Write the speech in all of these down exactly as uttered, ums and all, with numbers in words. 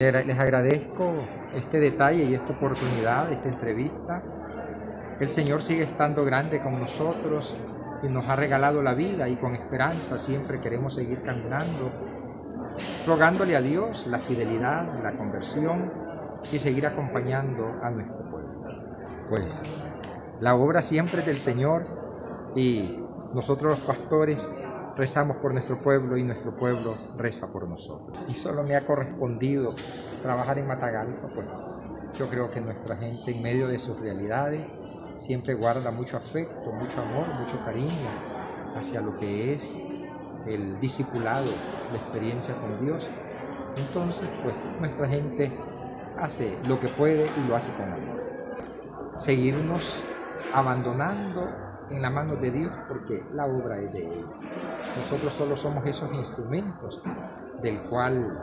Les agradezco este detalle y esta oportunidad, esta entrevista. El Señor sigue estando grande con nosotros y nos ha regalado la vida, y con esperanza siempre queremos seguir caminando, rogándole a Dios la fidelidad, la conversión y seguir acompañando a nuestro pueblo. Pues la obra siempre es del Señor, y nosotros los pastores rezamos por nuestro pueblo y nuestro pueblo reza por nosotros. Y solo me ha correspondido trabajar en Matagalpa, pues yo creo que nuestra gente, en medio de sus realidades, siempre guarda mucho afecto, mucho amor, mucho cariño hacia lo que es el discipulado, la experiencia con Dios. Entonces, pues nuestra gente hace lo que puede y lo hace con amor. Seguirnos abandonando en la mano de Dios, porque la obra es de Él. Nosotros solo somos esos instrumentos del cual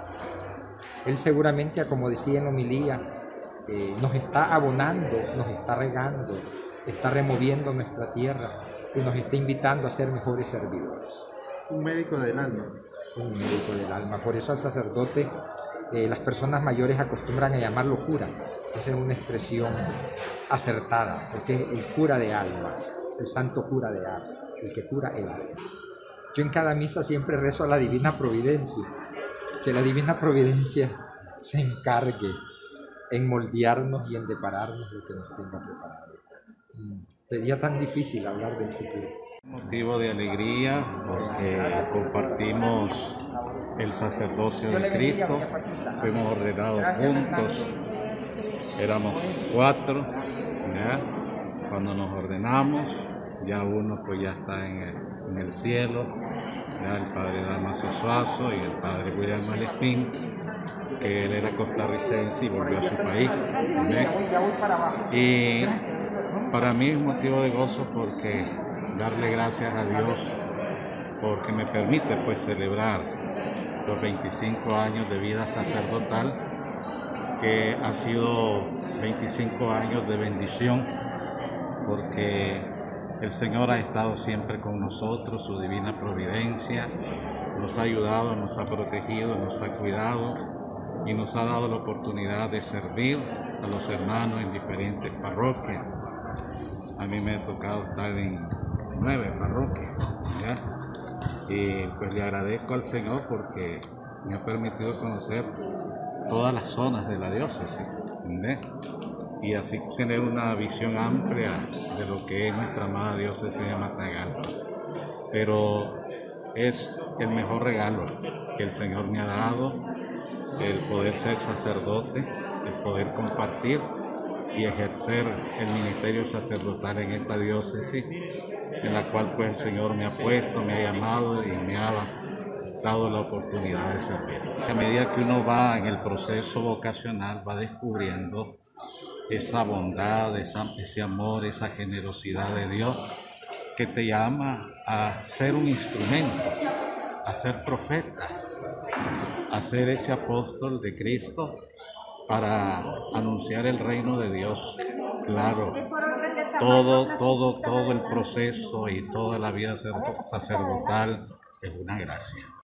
Él seguramente, como decía en la homilía, eh, nos está abonando, nos está regando, está removiendo nuestra tierra y nos está invitando a ser mejores servidores. Un médico del alma. Un médico del alma. Por eso al sacerdote eh, las personas mayores acostumbran a llamarlo cura. Esa es una expresión acertada, porque es el cura de almas, el santo cura de Ars, el que cura el alma. Yo en cada misa siempre rezo a la Divina Providencia, que la Divina Providencia se encargue en moldearnos y en depararnos lo que nos tenga preparado. Sería tan difícil hablar del futuro. Motivo de alegría porque compartimos el sacerdocio de Cristo, fuimos ordenados juntos, éramos cuatro, ¿ya? Cuando nos ordenamos, ya uno pues ya está en el, en el cielo, ya el padre Damaso Suazo y el padre William Malespín, que él era costarricense y volvió a su país, ¿ya? Y para mí es motivo de gozo porque darle gracias a Dios porque me permite pues celebrar los veinticinco años de vida sacerdotal, que ha sido veinticinco años de bendición, porque el Señor ha estado siempre con nosotros, su divina providencia nos ha ayudado, nos ha protegido, nos ha cuidado y nos ha dado la oportunidad de servir a los hermanos en diferentes parroquias. A mí me ha tocado estar en nueve parroquias, ¿ya? Y pues le agradezco al Señor porque me ha permitido conocer todas las zonas de la diócesis, ¿entendés? Y así tener una visión amplia de lo que es nuestra amada diócesis de Matagalpa. Pero es el mejor regalo que el Señor me ha dado, el poder ser sacerdote, el poder compartir y ejercer el ministerio sacerdotal en esta diócesis, en la cual pues el Señor me ha puesto, me ha llamado y me ha dado la oportunidad de servir. A medida que uno va en el proceso vocacional, va descubriendo esa bondad, esa, ese amor, esa generosidad de Dios que te llama a ser un instrumento, a ser profeta, a ser ese apóstol de Cristo para anunciar el reino de Dios. Claro, todo, todo, todo el proceso y toda la vida sacerdotal es una gracia.